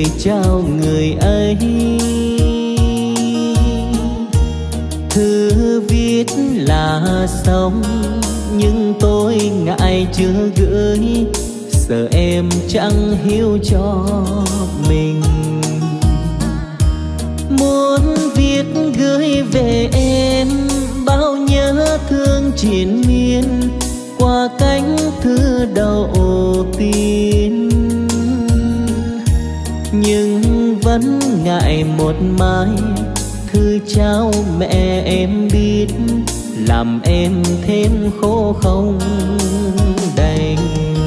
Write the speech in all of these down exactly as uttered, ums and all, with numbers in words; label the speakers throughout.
Speaker 1: gửi trao người ấy. Thư viết là xong nhưng tôi ngại chưa gửi, sợ em chẳng hiểu cho mình. Muốn viết gửi về em bao nhớ thương triền miên qua cánh thư đầu tiên, nhưng vẫn ngại một mai thư trao mẹ em biết, làm em thêm khổ không đành.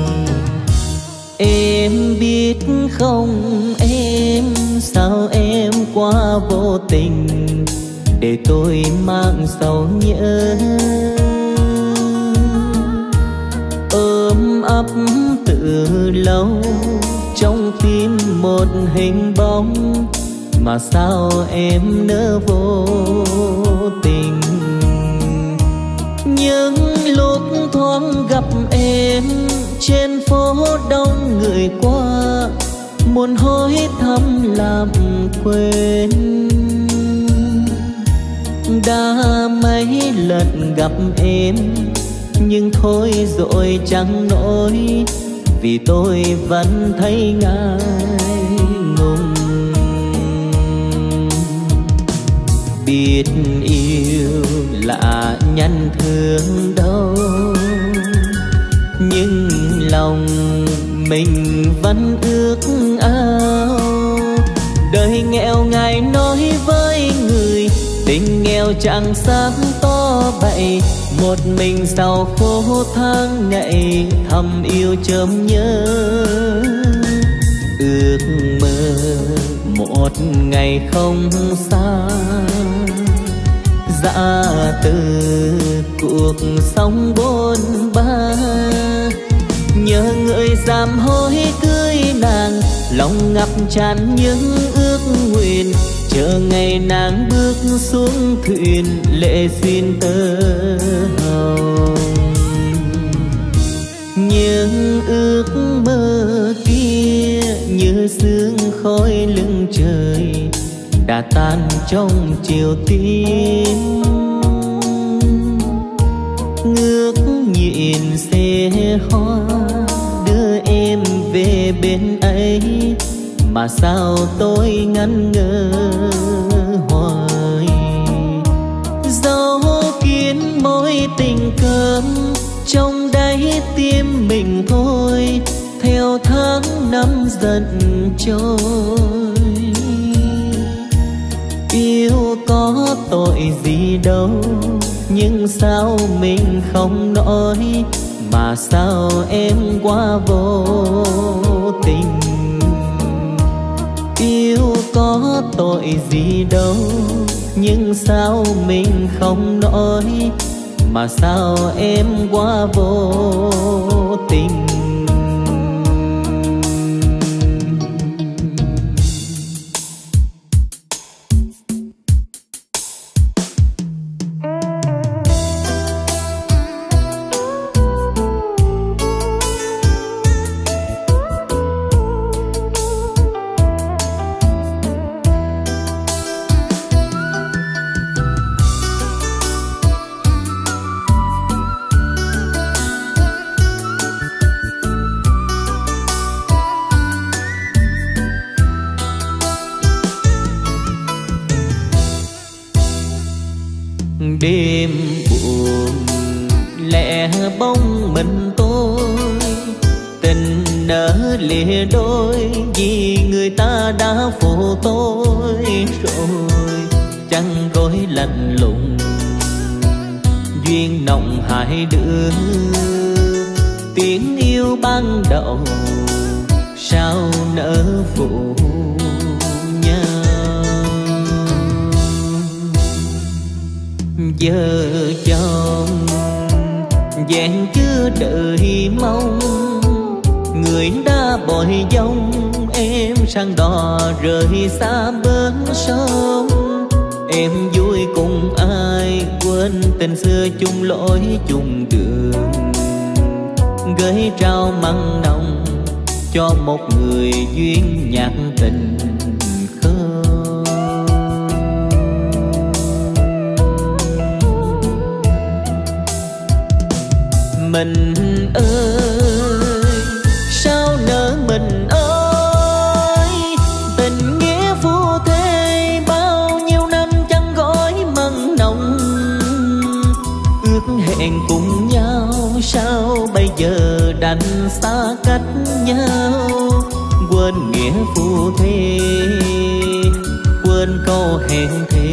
Speaker 1: Em biết không em, sao em quá vô tình để tôi mang sầu nhớ. Ôm ấp từ lâu trong tim một hình bóng, mà sao em nỡ vô tình. Những lúc thoáng gặp em trên phố đông người qua, muốn hối thăm làm quên. Đã mấy lần gặp em nhưng thôi rồi chẳng nổi, vì tôi vẫn thấy ngại ngùng. Biết yêu là nhân thương đâu, nhưng lòng mình vẫn ước ao. Đời nghèo ngài nói với người, tình nghèo chẳng sáng to bậy. Một mình sau khô tháng ngày thầm yêu chớm nhớ. Ước mơ một ngày không xa, dã từ cuộc sống bôn ba. Nhớ người dám hối cưới nàng, lòng ngập tràn những ước nguyện. Chờ ngày nàng bước xuống thuyền, lệ duyên tơ hồng. Những ước mơ kia như sương khói lưng trời, đã tan trong chiều tím. Ngước nhìn xe hoa đưa em về bên ấy, mà sao tôi ngẩn ngơ hoài. Dấu kiến mối tình cơm trong đáy tim mình thôi, theo tháng năm dần trôi. Yêu có tội gì đâu, nhưng sao mình không nói, mà sao em quá vô tình. Yêu có tội gì đâu, nhưng sao mình không nói, mà sao em quá vô tình. Đêm buồn lẻ bóng mình tôi, tình nở lìa đôi vì người ta đã phụ tôi rồi. Chẳng gối lạnh lùng duyên nồng hai đứa, tiếng yêu ban đầu sao nỡ phụ nhau. Giờ chồng vẹn chưa đợi mong, người đã bội dông em sang đò rời xa bến sông. Em vui cùng ai quên tình xưa chung lối chung đường, gửi trao mặn nồng cho một người duyên nhạc tình khơi. Mình ơi sao nỡ mình ơi, tình nghĩa phu thê bao nhiêu năm chẳng gói mặn nồng. Ước hẹn cùng nhau sao bây giờ đành xa cách nhau. Quên nghĩa phu thê, quên câu hẹn thề,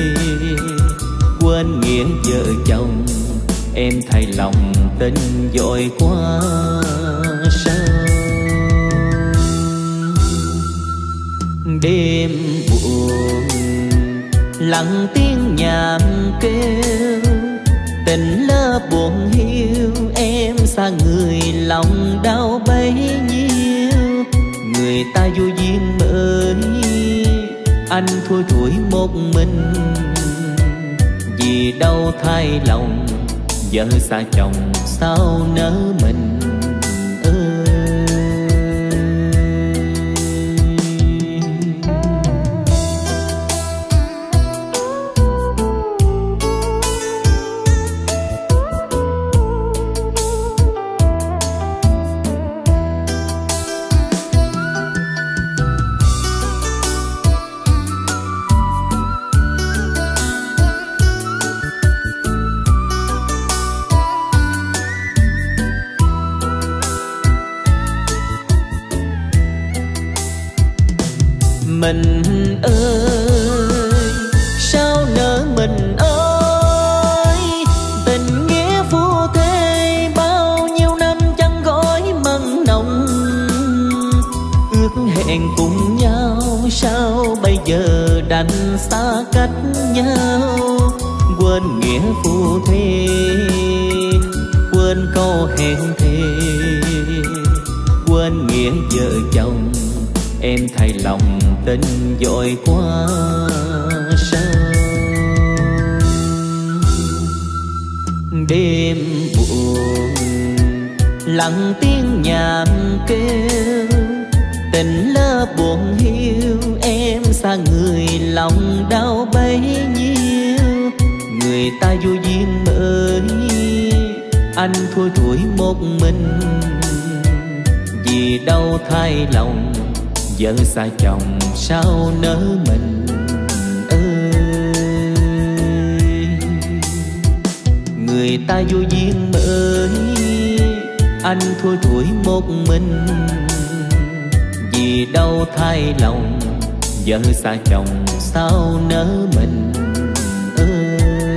Speaker 1: quên nghĩa vợ chồng. Em thay lòng tình dội qua sông. Đêm buồn lặng tiếng nhạc kêu, tình lỡ buồn hiu. Em xa người lòng đau bấy nhiêu. Người ta vô duyên mới, anh thui thủi một mình. Vì đâu thay lòng vợ xa chồng sao nỡ mình ơi. Mình ơi sao nỡ mình ơi, tình nghĩa phu thê bao nhiêu năm chẳng gói mặn nồng. Ước hẹn cùng nhau sao bây giờ đành xa cách nhau. Quên nghĩa phu thê, quên câu hẹn thề, quên nghĩa vợ chồng. Em thay lòng tình dội qua sông. Đêm buồn lặng tiếng nhạc kêu, tình lỡ buồn hiu. Em xa người lòng đau bấy nhiêu. Người ta vô duyên mới, anh thui thủi một mình. Vì đâu thay lòng vợ xa chồng sao nỡ mình ơi. Người ta vô duyên mới, anh thui thủi một mình. Vì đâu thay lòng vợ xa chồng sao nỡ mình ơi.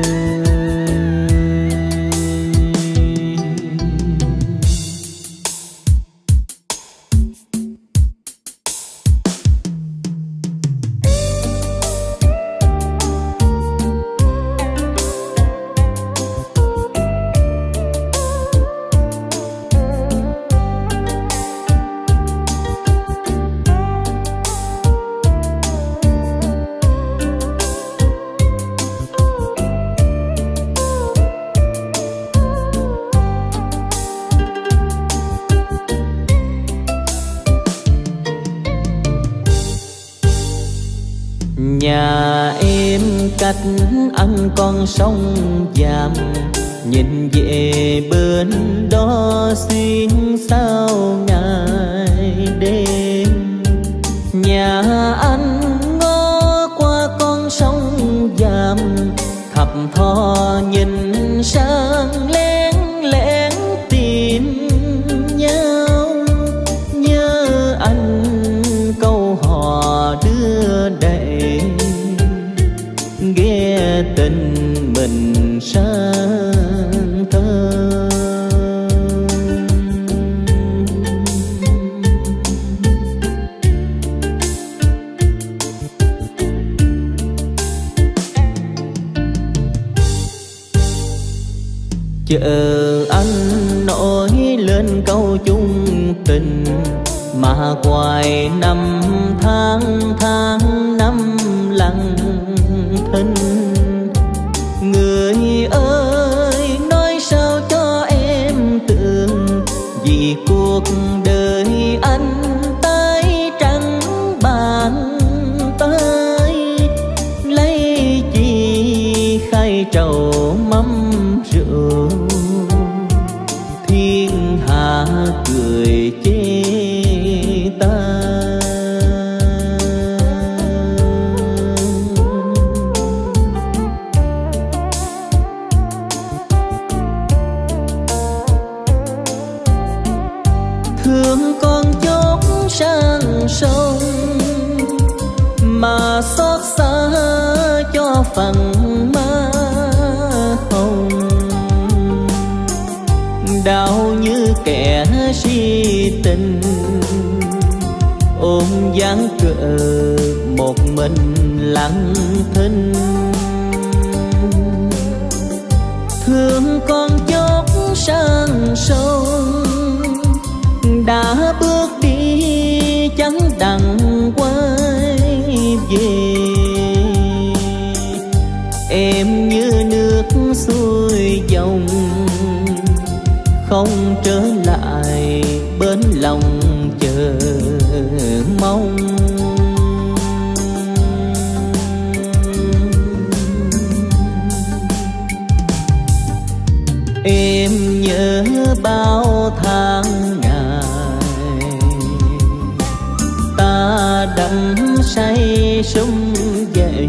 Speaker 1: Nhà em cách ăn con sông Vàm, nhìn về bên đó xuyên sao ngày đêm. Nhà anh ngó qua con sông Vàm, thập thò nhìn sang lén lén tìm nhau. Nhớ anh câu hò đưa đẩy, ghé tình mình sang thơ. Chờ anh nổi lên câu chung tình, mà hoài năm tháng tháng năm lặng thinh. Người ơi nói sao cho em tưởng, vì cuộc đời anh sang sông, mà xót xa cho phần má hồng. Đau như kẻ si tình, ôm dáng cờ một mình lặng thinh. Thương con chót sang sông, đã bước đi chẳng đặng quay về. Em như nước xuôi dòng, không trở lại bên lòng chờ mong. Em nhớ bao tháng ngày ta đắm say sum dậy,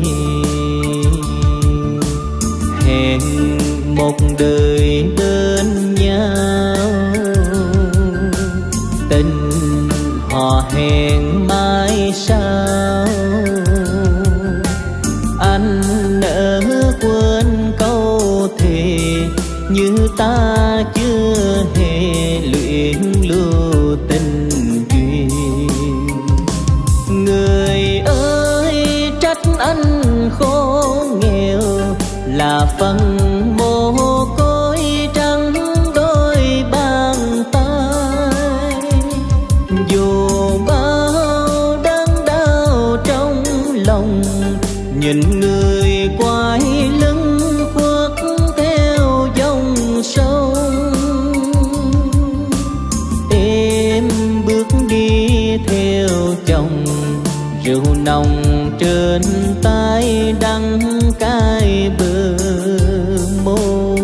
Speaker 1: hẹn một đời bên nhau. Tình hò hẹn mai sau, anh nỡ quên câu thề như ta chưa hề luyện lưu tình duyên. Người ơi trách anh khổ nghèo, là phần mồ côi trắng đôi bàn tay. Dù bao đớn đau trong lòng, nhìn người quay lưng khuất theo dòng sông. Em bước đi theo chồng, rượu nồng trên tay đắng cay bờ môi.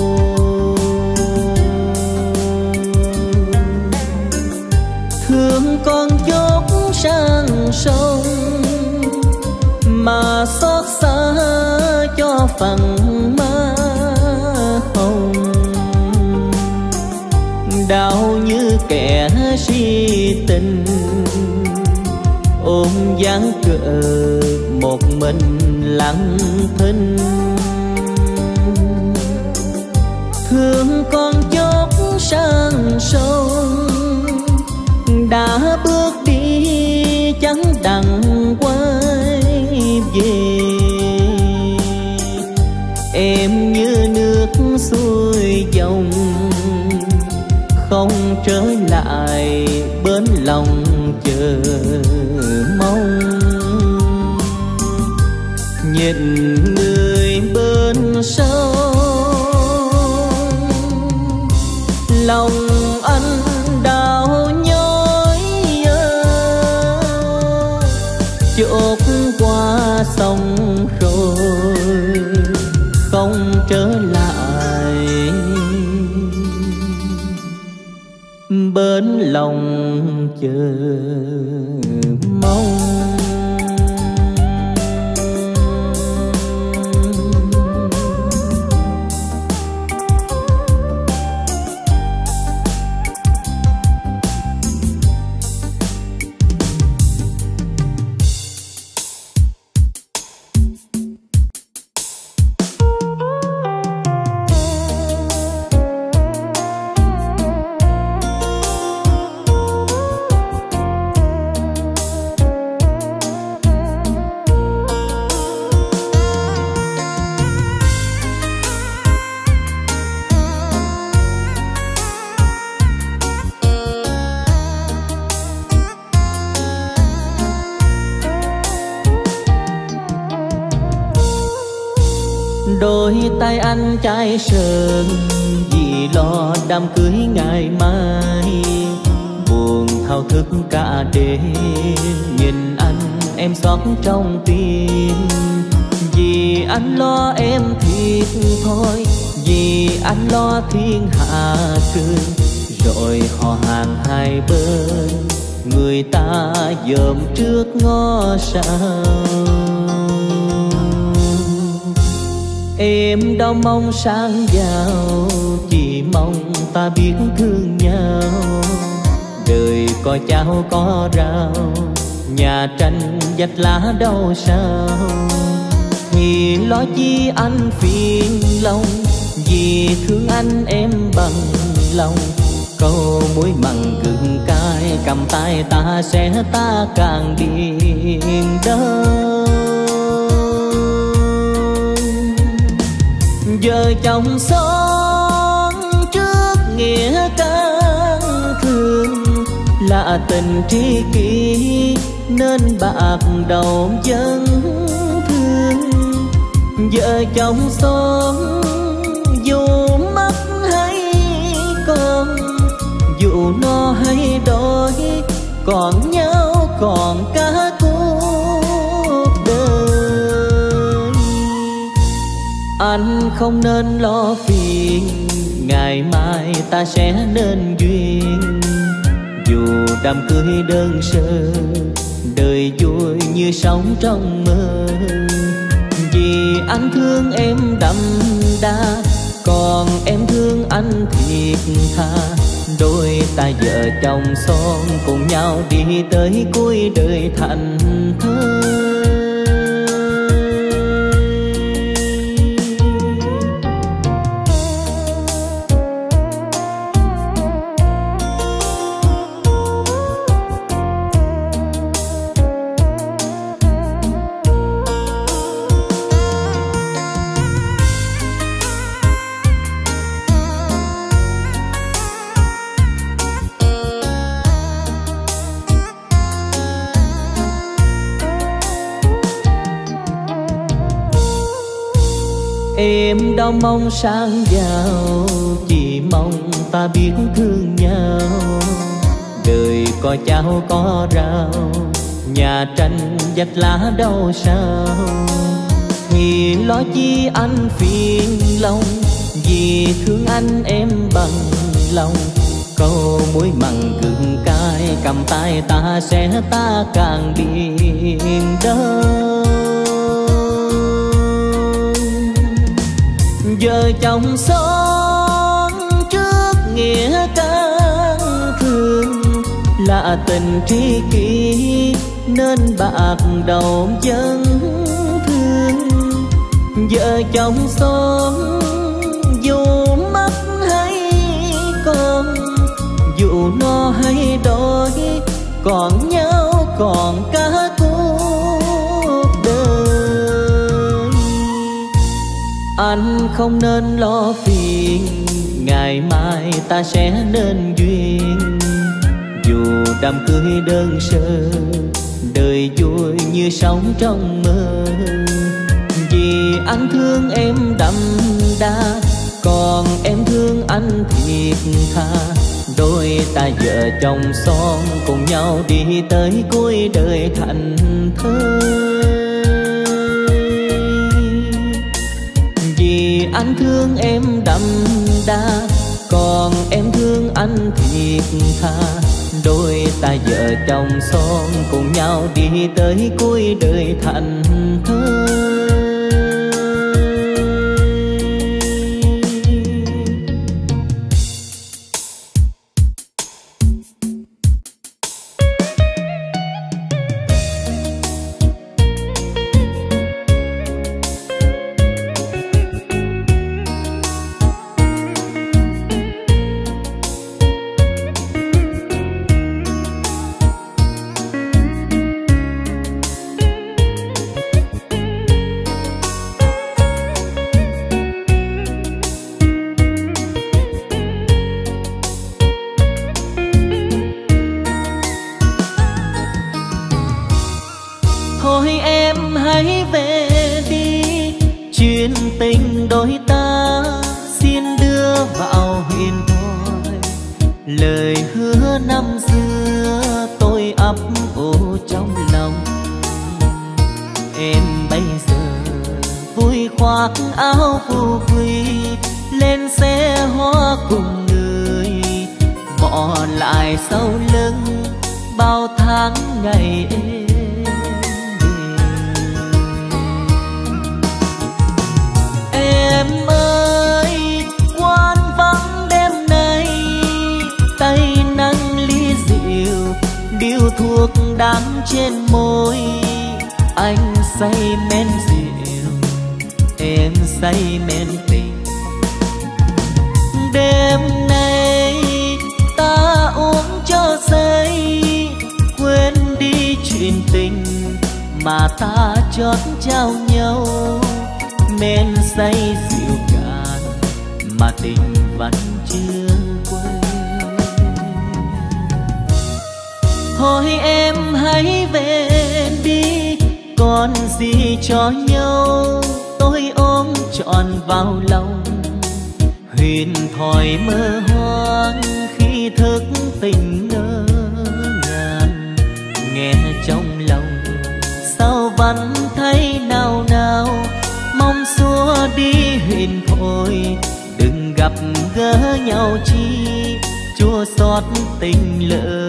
Speaker 1: Thương con dốt sang sông, mà xót xa cho phần má hồng. Đau như kẻ si tình, ôm dáng cờ một mình lặng thinh. Thương con chót sang sông, đã bước đi chẳng đặng quay về. Em như nước xuôi dòng, không trở lại bên lòng chờ mong. Nhìn người bên sông, lòng anh đau nhói. Chốt qua sông rồi không trở lại bên lòng chờ mong. Đôi tay anh chai sờn vì lo đám cưới ngày mai. Buồn thao thức cả đêm, nhìn anh em xót trong tim. Vì anh lo em thiệt thôi, vì anh lo thiên hạ cơn. Rồi họ hàng hai bên, người ta dòm trước ngó sau. Em đâu mong sang giàu, chỉ mong ta biết thương nhau. đời có chao có rau, nhà tranh vách lá đâu sao. Thì lo chi anh phiền lòng, vì thương anh em bằng lòng. Câu muối mặn gừng cay, cầm tay ta sẽ ta càng điên đơn. Vợ chồng son trước nghĩa căng thương, là tình tri kỷ nên bạc đầu dân thương. Vợ chồng son dù mất hay con, dù no hay đói, còn nhau còn cả cuộc đời. Anh không nên lo phiền, ngày mai ta sẽ nên duyên. Dù đám cưới đơn sơ, đời vui như sống trong mơ. Vì anh thương em đậm đà, còn em thương anh thiệt tha. Đôi ta vợ chồng son cùng nhau đi tới cuối đời thành thơi. Em đâu mong sang giàu, chỉ mong ta biết thương nhau. Đời có chao có rau, nhà tranh vách lá đâu sao. Thì lo chi anh phiền lòng, vì thương anh em bằng lòng. Câu muối mặn gừng cay, cầm tay ta sẽ ta càng điên đơn. Vợ chồng son trước nghĩa căng thương, là tình tri kỷ nên bạc đầu dân thương. Vợ chồng son dù mất hay con, dù no hay đói, còn nhau còn cả cuộc đời. Anh không nên lo phiền, ngày mai ta sẽ nên duyên. Dù đám cưới đơn sơ, đời vui như sống trong mơ. Vì anh thương em đậm đà, còn em thương anh thiệt tha. Đôi ta vợ chồng son cùng nhau đi tới cuối đời thành thơi. Vì anh thương em đậm đà, còn em thương anh thiệt tha. Đôi ta vợ chồng son cùng nhau đi tới cuối đời thành thơi. Tay nắng ly rượu điếu thuốc đắng trên môi. Anh say men rượu, em say men tình. Đêm nay ta uống cho say, quên đi chuyện tình mà ta chót trao nhau. Men say rượu cạn mà tình vẫn chưa quên. Thôi em hãy về đi, còn gì cho nhau. Tôi ôm trọn vào lòng, huyền thoại mơ hoang khi thức tình ngỡ ngàng. Nghe trong lòng sao vẫn thấy nào nào, mong xua đi huyền thoại. Đừng gặp gỡ nhau chi, chua xót tình lỡ.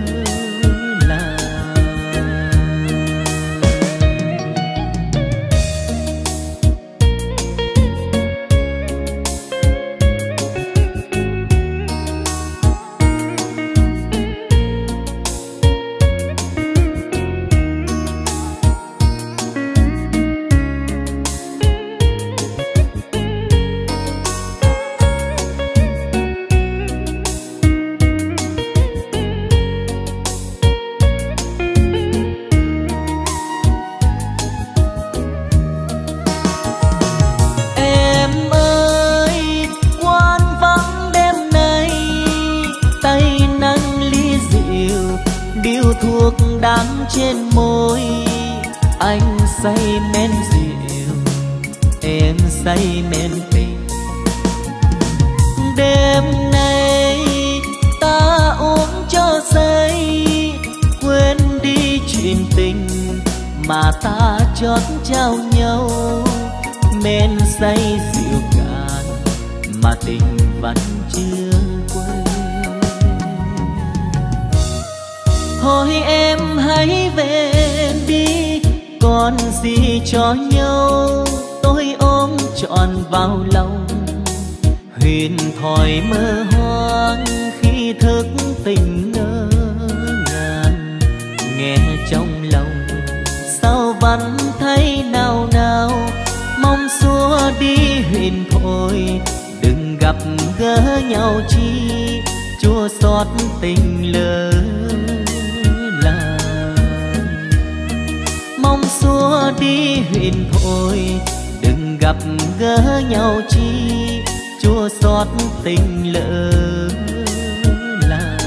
Speaker 1: Thuốc đắng trên môi. Anh say men rượu, em say men tình. Đêm nay ta uống cho say, quên đi chuyện tình mà ta chót trao nhau. Men say rượu cạn mà tình vẫn chưa quên. Thôi em hãy về đi, còn gì cho nhau. Tôi ôm trọn vào lòng, huyền thoại mơ hoang khi thức tình ngỡ ngàng. Nghe trong lòng sao vẫn thấy nào nào, mong xua đi huyền thoại. Đừng gặp gỡ nhau chi, chua xót tình lỡ. Mong xua đi huyền thoại, đừng gặp gỡ nhau chi, chua xót tình lỡ làng.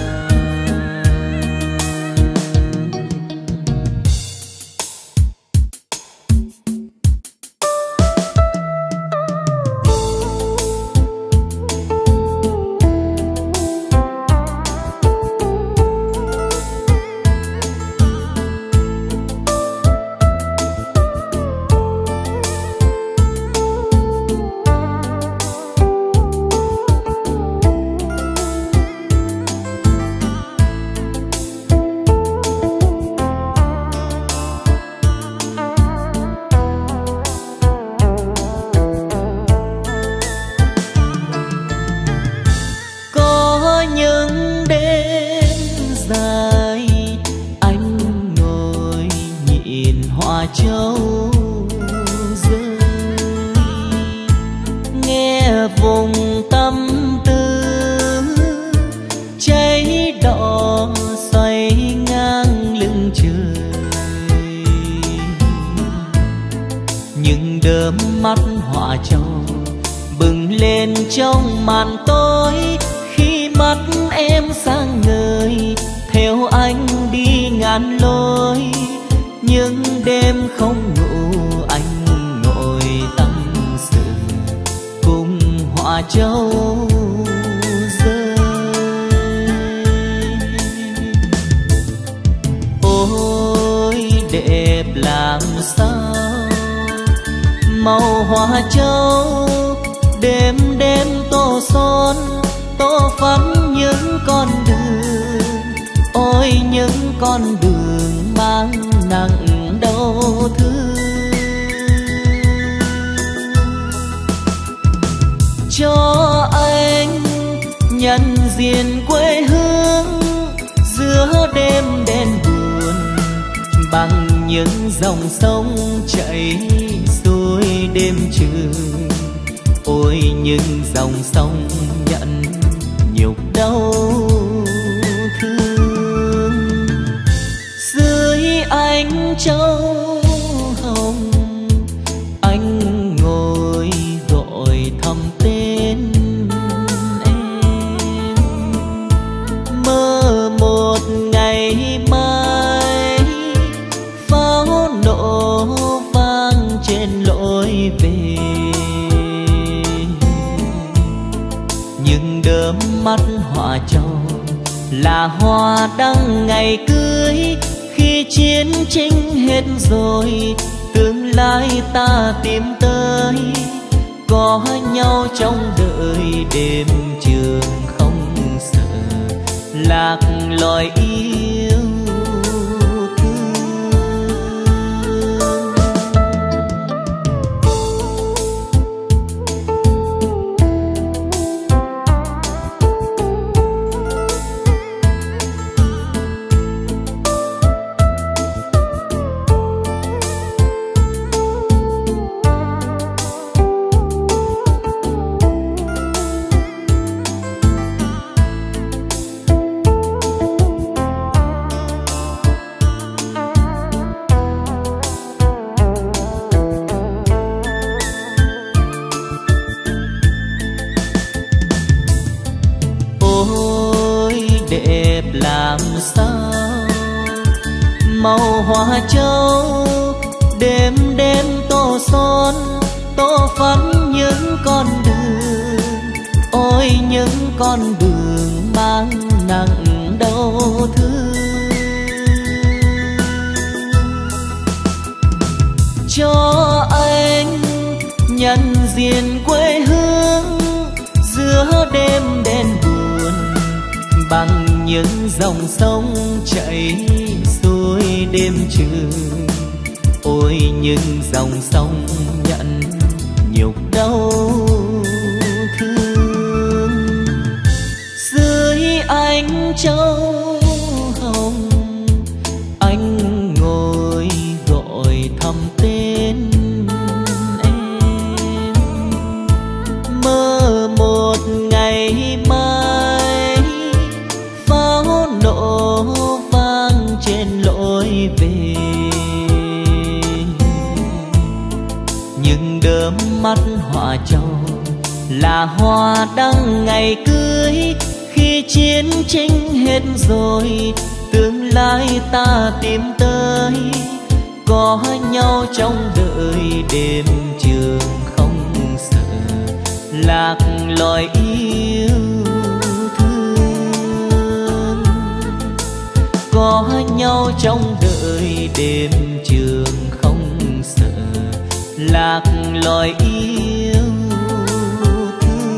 Speaker 1: Trong màn tối khi mắt em sáng ngời, theo anh đi ngàn lối. Những đêm không ngủ anh ngồi tâm sự cùng họa châu rơi. Ôi đẹp làm sao màu hoa châu, đêm đêm tô son tô phấn những con đường. Ôi những con đường mang nặng đau thương. Cho anh nhận diện quê hương giữa đêm những dòng sông chảy xuôi đêm trường. Ôi những dòng sông nhận nhục đau thương. Dưới ánh châu hồng anh ngồi gọi thầm tên em. Mơ một ngày mai pháo nổ vang trên lối về. Nhưng đớm mắt họa trầu là hoa đăng ngày cưới. Khi chiến tranh hết rồi tương lai ta tìm tới. Có nhau trong đời đêm trường không sợ lạc loài yêu thương. Làm sao màu hoa châu đêm đêm tô son tô phấn những con đường. Ôi những con đường mang nặng đau thương. Cho anh nhận diện quê hương giữa đêm đen buồn. Bằng những dòng sông chảy xuôi đêm trường. Ôi những dòng sông nhận nhục đau thương. Dưới ánh châu hồng anh ngồi gọi thầm tên em. Mơ một ngày mai pháo nổ vang trên lối về. Nhưng đớm mắt họa trầu là hoa đăng ngày cưới. Khi chiến tranh hết rồi tương lai ta tìm tới. Có nhau trong đời đêm trường không sợ lạc loài yêu. Có nhau trong đời đêm trường không sợ lạc loài yêu thương.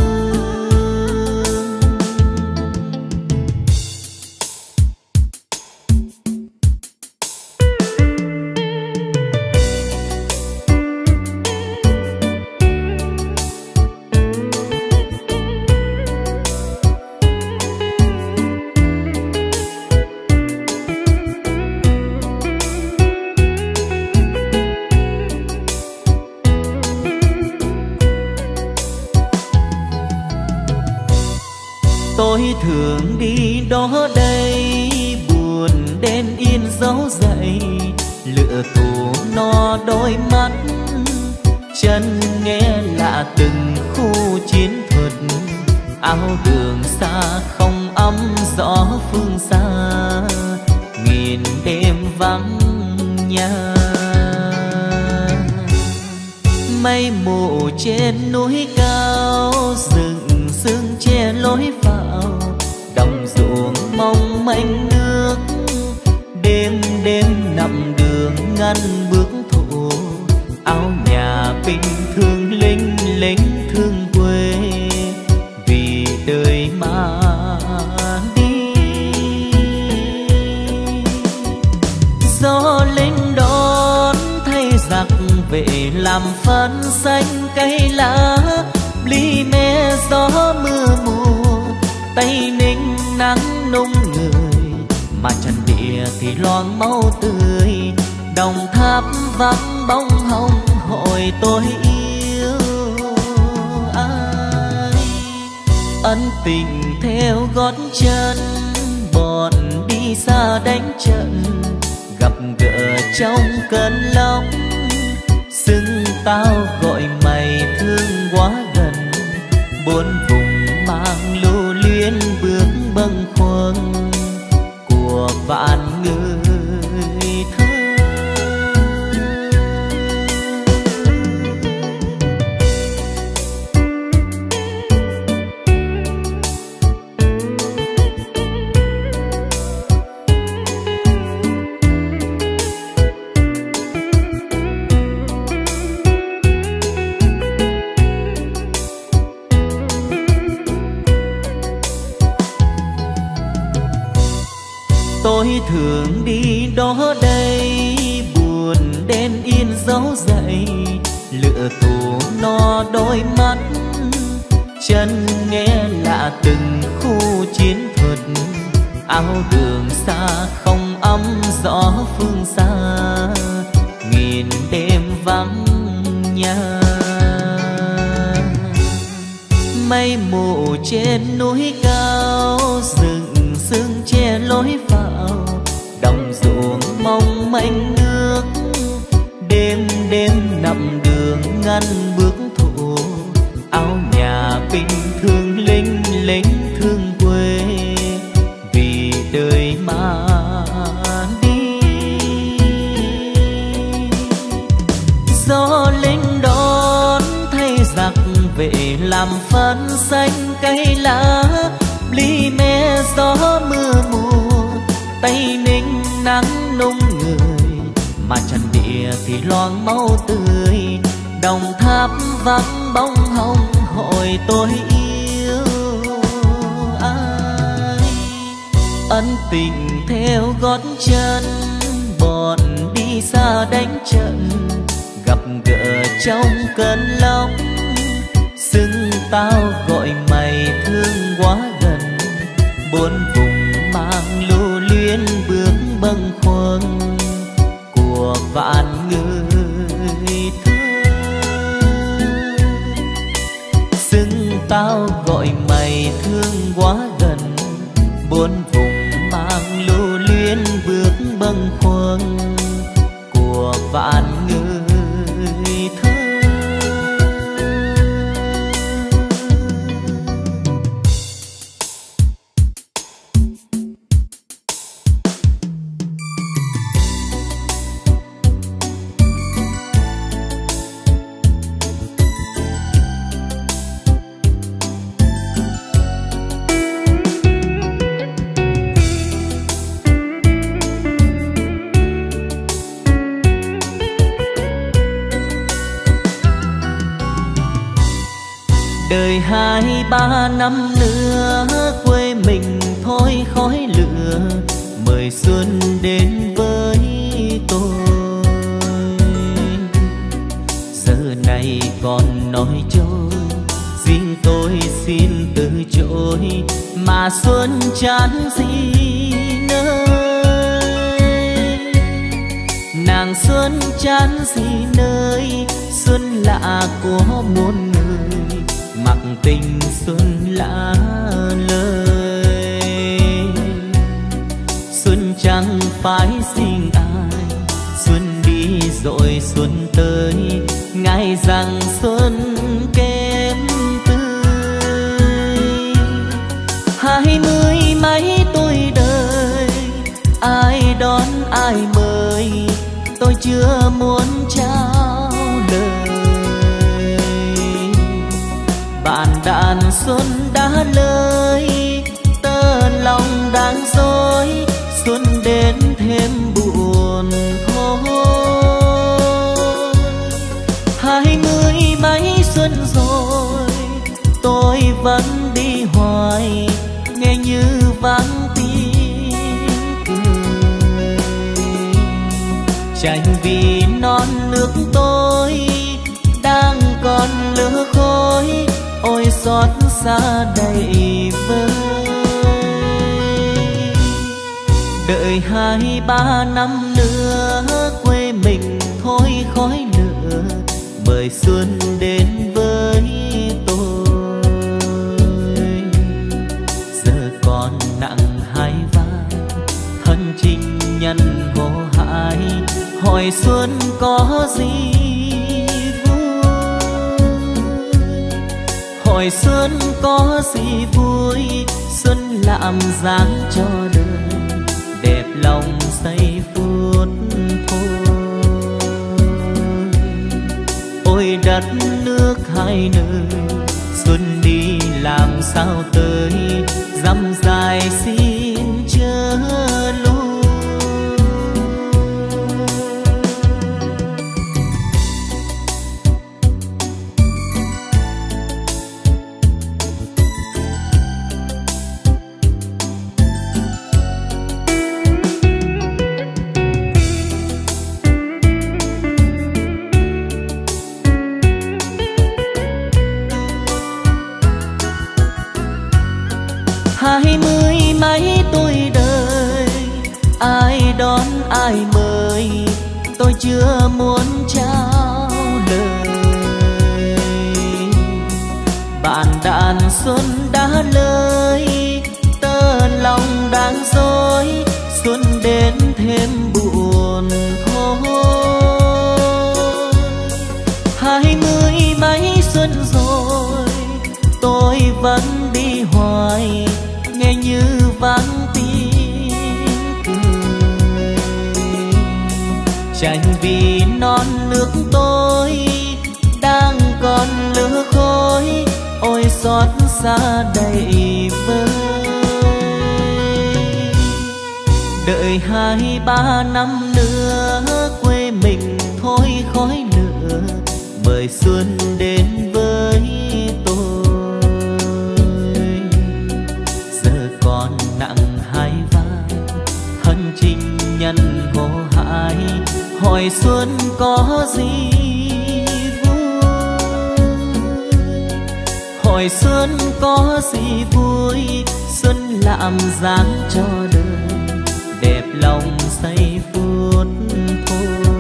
Speaker 1: Tôi thường đi đó đây buồn đen yên dấu dậy. Lửa tù no đôi mắt chân nghe lạ từng khu chiến thuật. Áo đường xa không ấm gió phương xa. Nghìn đêm vắng nhà mây mù trên núi cao. Rừng sương che lối vào đồng ruộng mong manh nước. Đêm đêm nằm đường ngăn bước thủ. Áo nhà binh thương lính lính thương quê. Vì đời mà đi gió lính đón thay giặc về làm phân xanh cây lá. Ly me gió mưa mùa Tây Ninh nắng nung người. Mà trần địa thì loang máu tươi. Đồng Tháp vắng bóng hồng hồi tôi yêu ai. Ân tình theo gót chân bọn đi xa đánh trận, gặp gỡ trong cơn lốc xưng tao gọi mày thương quá gần. Bốn vùng mang lưu luyến bước bâng khuâng của vạn người thơ. Tôi thường đi đó đây buồn đen yên dấu dậy, lựa tù no đôi mắt chân nghe lạ từng khu chiến thuật. Áo đường xa không ấm gió phương xa, nghìn đêm vắng nhà. Mây mù trên núi cao rừng sương che lối vào, đồng ruộng mong manh nước đêm đêm nằm đường ngăn bước thủ. Áo nhà bình thương lính lính thương quê vì đời mà đi. Gió lính đón thay giặc về làm phân xanh cây lá, ly me gió mưa mùa tây ninh nắng nung người, mà trần địa thì loang máu tươi. Đồng Tháp vắng bóng hồng hồi tôi yêu ai. Ân tình theo gót chân bọn đi xa đánh trận, gặp gỡ trong cơn lốc xưng tao gọi mày thương quá gần. Bốn vùng mang lưu luyến bước bâng khuâng của vạn người thơ. Xưng tao gọi mày thương quá gần. Bốn vùng mang lưu luyến bước bâng khuâng của vạn người thơ. Đời hai ba năm nữa quê mình thôi khói lửa, mời xuân đến với tôi. Giờ này còn nói trôi, riêng tôi xin từ chối, mà xuân chán gì nơi. Nàng xuân chán gì nơi, xuân lạ của muôn người, mặc tình xuân lạ lời. Xuân chẳng phải xin ai, xuân đi rồi xuân tới, ngại rằng xuân kém tươi. Hai mươi mấy tuổi đời, ai đón ai mời, tôi chưa muốn trao lời. Bạn đàn xuân đã lời, tơ lòng đang dối, xuân đến thêm buồn thôi. Hai mươi mấy xuân rồi, tôi vẫn đi hoài, nghe như vắng tiếng cười. Tranh vì non nước tôi đang còn lửa khói, ôi xót xa đầy vơi. Đợi hai ba năm nữa quê mình thôi khói lửa, mời xuân đến với tôi. Giờ còn nặng hai vai, thân chinh nhân hồ hại, hỏi xuân có gì vui, hỏi xuân có gì vui. Xuân làm dáng cho đời, đẹp lòng say phút thôi. Ôi đất nước hai nơi, xuân đi làm sao tới, dặm dài xin chớ lui. Hai mươi mấy tuổi đời, ai đón ai mời, tôi chưa muốn trao lời. Bạn đàn xuân đã lời, tơ lòng đang dối, xuân đến thêm buồn thôi. Hai mươi mấy xuân rồi, tôi vẫn đi hoài, nghe như vắng tiếng cười. Tranh vì non nước tôi đang còn lửa khói, ôi xót xa đầy vơi. Đợi hai ba năm nữa, quê mình thôi khói lửa, mời xuân đến với tôi. Còn nặng hai vai, thân chinh nhân hồ hại, hỏi xuân có gì vui, hỏi xuân có gì vui. Xuân làm dáng cho đời, đẹp lòng say phút thôi.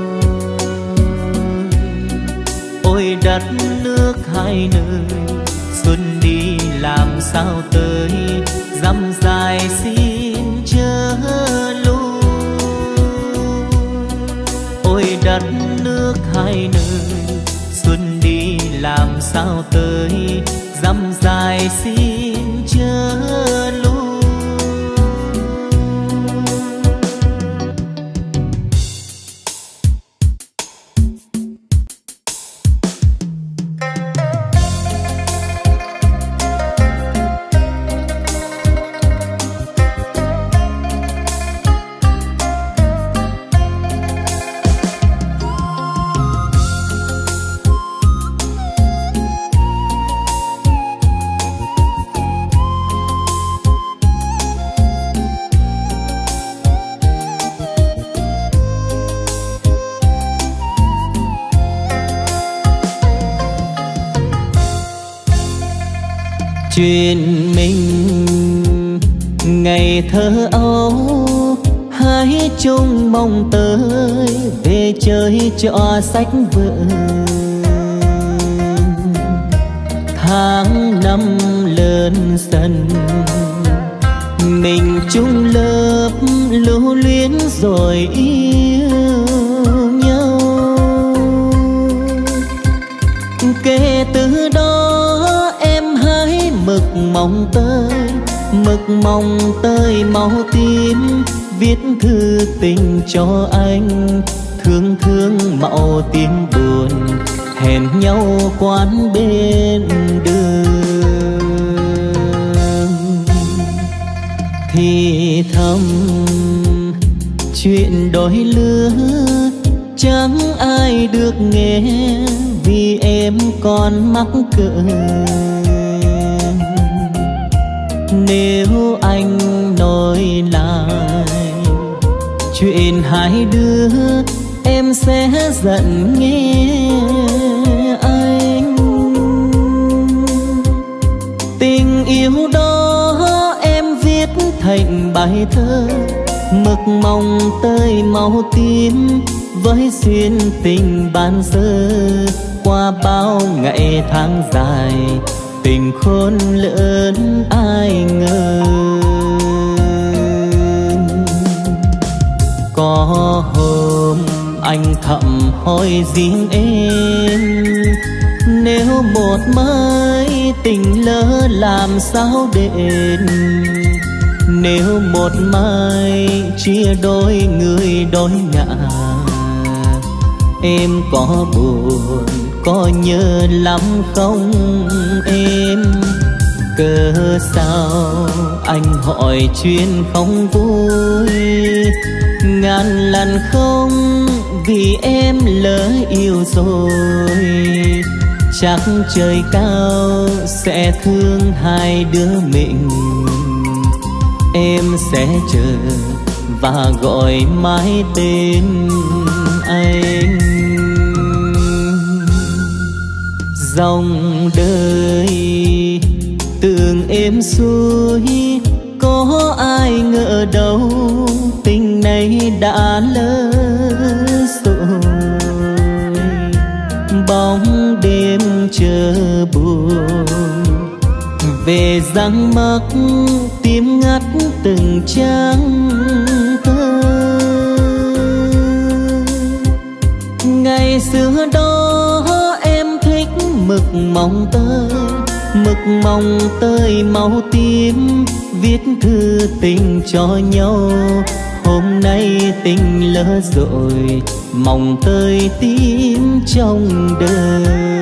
Speaker 1: Ôi đất nước hai nơi, xuân đi làm sao tới, dặm dài xin chớ lui. Ôi đất nước hai nơi, xuân đi làm sao tới, dặm dài xin chớ lui. Chuyện mình ngày thơ ấu, hai chung mong tới về chơi trò sách vở. Tháng năm lớn dần, mình chung lớp lưu luyến rồi yêu nhau. Kể từ đó em hái mực mong tơi, mực mong tơi màu tím, viết thư tình cho anh, thương thương màu tiếng buồn, hẹn nhau quán bên đường. Thì thầm chuyện đôi lứa, chẳng ai được nghe vì em còn mắc cỡ. Nếu anh nói lại chuyện hai đứa, em sẽ giận nghe anh. Tình yêu đó em viết thành bài thơ, mực mong tơi màu tím, với duyên tình ban sơ. Qua bao ngày tháng dài tình khôn lớn ai ngờ. Có hôm anh thầm hỏi riêng em, nếu một mai tình lỡ làm sao đền. Nếu một mai chia đôi người đôi ngả, em có buồn có nhớ lắm không em? Cớ sao anh hỏi chuyện không vui, ngàn lần không vì em lỡ yêu rồi. Chắc trời cao sẽ thương hai đứa mình, em sẽ chờ và gọi mãi tên anh. Dòng đời tưởng êm xuôi, có ai ngờ đâu tình này đã lỡ rồi. Bóng đêm chờ buồn về răng mắc tím ngắt từng trang thơ. Ngày xưa đó em thích mực mỏng tơi, mực mỏng tơi màu tím, viết thư tình cho nhau. Hôm nay tình lỡ rồi, mỏng tơi tím trong đời.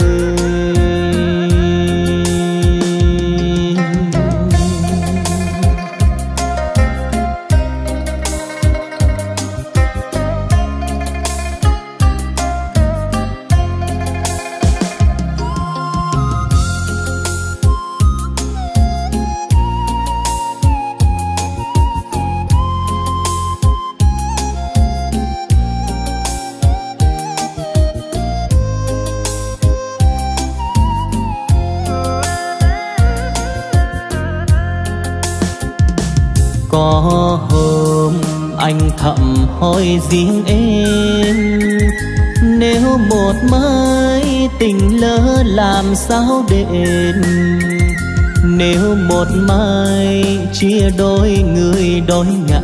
Speaker 1: Có hôm anh thầm hỏi riêng em, nếu một mai tình lỡ làm sao đền. Nếu một mai chia đôi người đôi ngả,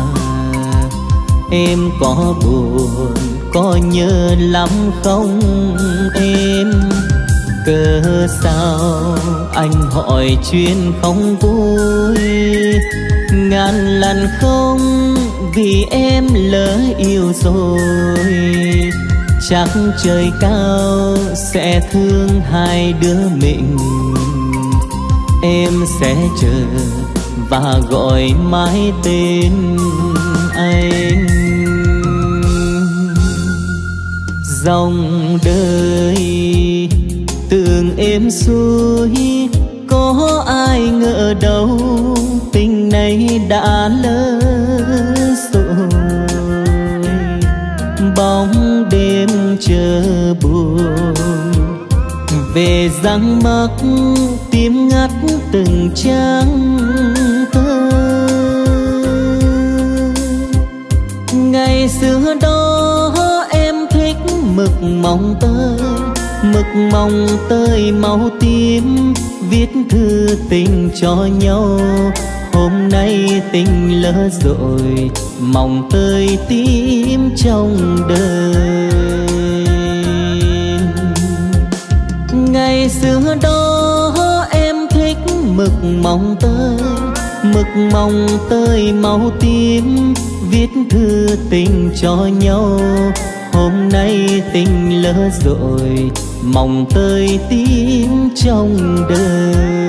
Speaker 1: em có buồn có nhớ lắm không em? Cớ sao anh hỏi chuyện không vui, ngàn lần không vì em lỡ yêu rồi. Chắc trời cao sẽ thương hai đứa mình, em sẽ chờ và gọi mãi tên anh. Dòng đời tưởng êm xuôi, có ai ngờ đâu tình này đã lỡ rồi. Bóng đêm chờ buồn về răng mắc tím ngắt từng trang thơ. Ngày xưa đó em thích mực mỏng tơi, mực mỏng tơi màu tím, viết thư tình cho nhau. Hôm nay tình lỡ rồi, mỏng tơi tím trong đời. Ngày xưa đó em thích mực mỏng tơi, mực mỏng tơi màu tím, viết thư tình cho nhau. Hôm nay tình lỡ rồi, mỏng tơi tím trong đời.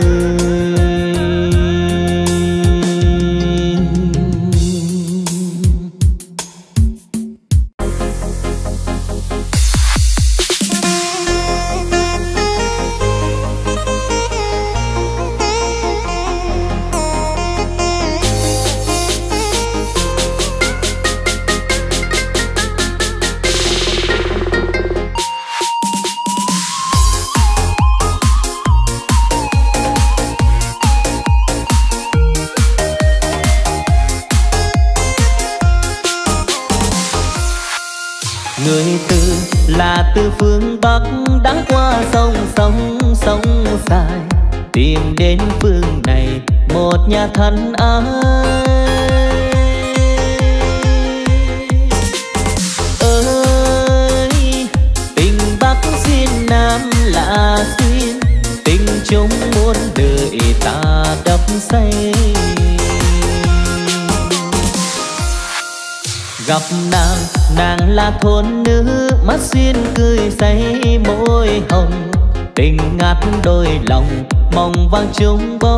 Speaker 1: Người từ là từ phương Bắc đã qua sông sông sông dài, tìm đến phương này một nhà thân ái. Ơi tình Bắc duyên Nam là duyên, tình chung muôn đời ta đắp xây. Gặp nàng, nàng là thôn nữ, mắt duyên cười say môi hồng, tình ngát đôi lòng mong vang chung bó.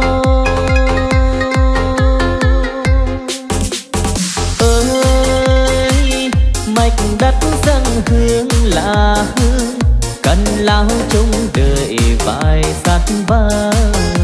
Speaker 1: Ơi mạch đất dâng hương là hương, cần lao chung đời vai sát vai.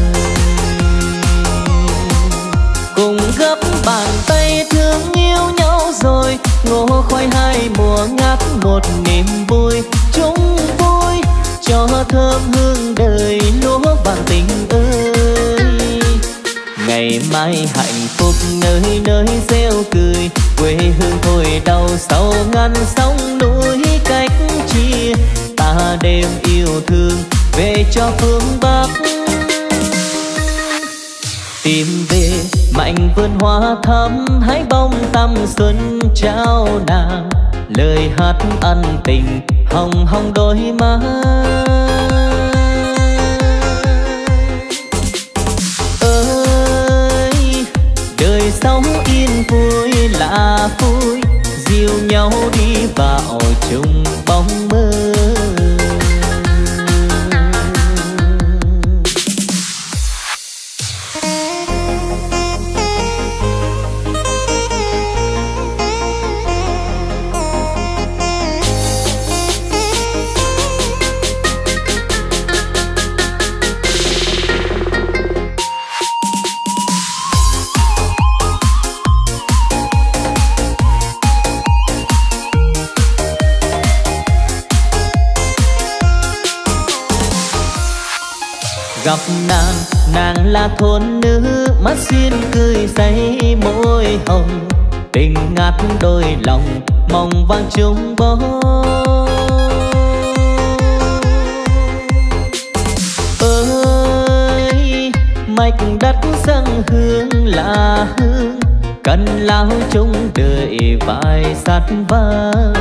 Speaker 1: Cùng gấp bàn tay thương yêu nhau rồi, ngô khoai hai mùa ngát một niềm vui chung vui, cho thơm hương đời lúa vàng tình ơi. Ngày mai hạnh phúc nơi nơi reo cười, quê hương thôi đau sầu ngăn sông núi cách chia, ta đêm yêu thương về cho phương Bắc. Tìm về mạnh vườn hoa thắm, hái bông tăm xuân trao nàng, lời hát ân tình hồng hồng đôi má. Ơi đời sống yên vui là vui, dìu nhau đi vào chung bóng mơ. Gặp nàng, nàng là thôn nữ, mắt duyên cười say môi hồng, tình ngát đôi lòng mong vang chung bó. Ơi mạch đất dâng hương là hương, cần lao chung đời vai sát vai.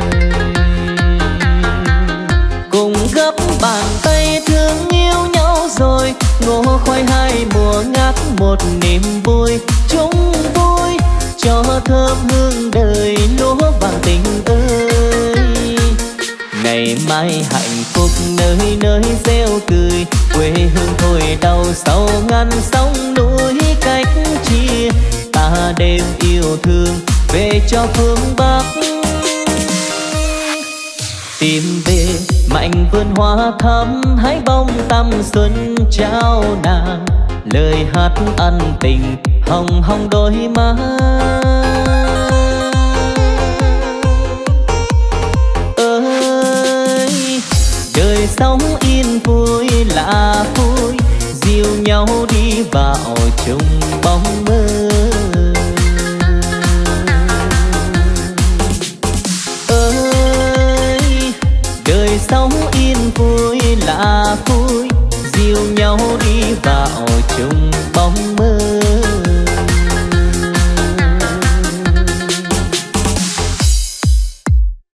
Speaker 1: Cùng gấp bàn tay thương yêu nhau rồi, ngô khoai hai mùa ngát một niềm vui chung vui, cho thơm hương đời lúa vàng tình ơi. Ngày mai hạnh phúc nơi nơi reo cười, quê hương thôi đau sầu ngăn sông núi cách chia, ta đêm yêu thương về cho phương Bắc. Tìm về mạnh vườn hoa thắm, hái bông tăm xuân trao nàng, lời hát ân tình hồng hồng đôi má. Ơi đời sống yên vui là vui, dìu nhau đi vào chung bóng mơ.